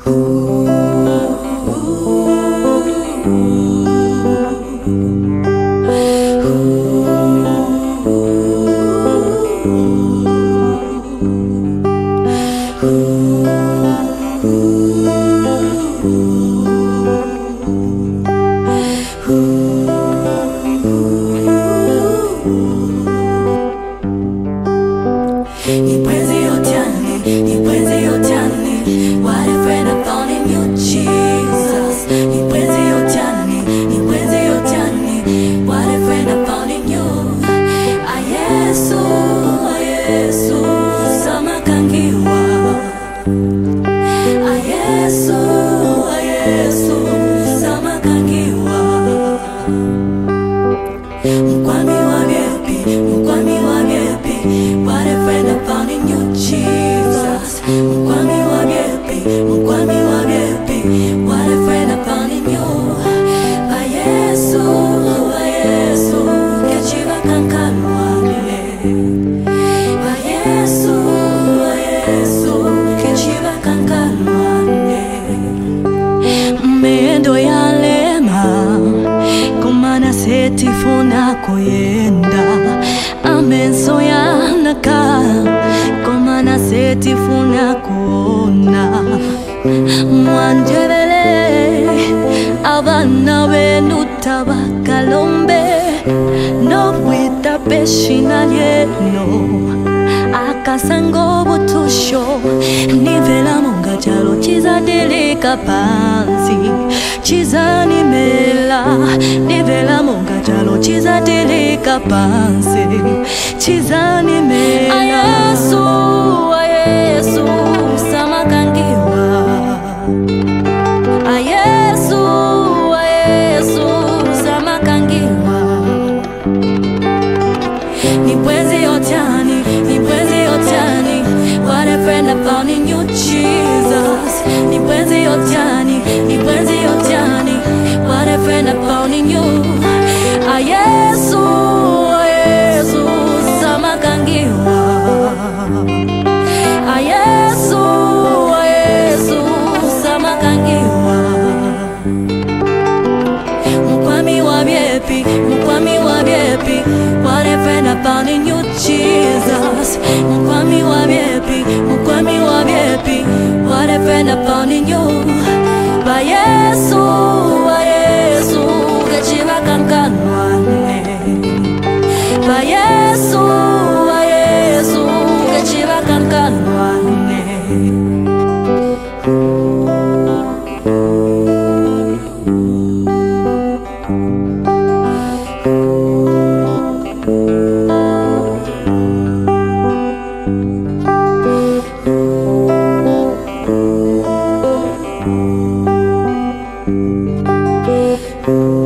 What a friend I found in you, Jesus. What a friend I found in you. Yesu, Yesu, sama kangiwa. Yesu, Yesu, sama kangiwa. Mkwami wa biepi. What a friend I found in you, Jesus. Mkwami wa biepi. What a friend I found in you. Yesu, Yesu, kechiva kankanwane. Yesu, Yesu, kechiva kankanwane. Mendo ya lema kumana seti funa koyenda. Amenso ya naka kumana seti funa kuona. Mwanjebele abana benu tabakalombe no wita peshina lieno akasango butusho nivela monga jalo chiza delika pansi chiza nimela nivela monga jalo chiza delika pansi chiza nimela Yesu Yesu sama kangiwa Yesu Yesu sama kangiwa Nipwezi otani What a friend I found in you, Jesus. Nipwezi otani What a friend I found in you. Yesu Yesu sama kangiwa Yesu Yesu sama kangiwa Mkwami wa biepi What a friend I found in you, Jesus. Mkwami wa biepi What a friend I found in you. Yesu Yesu kechiva kankanwane. Yesu Yesu kechiva kankanwane. Oh,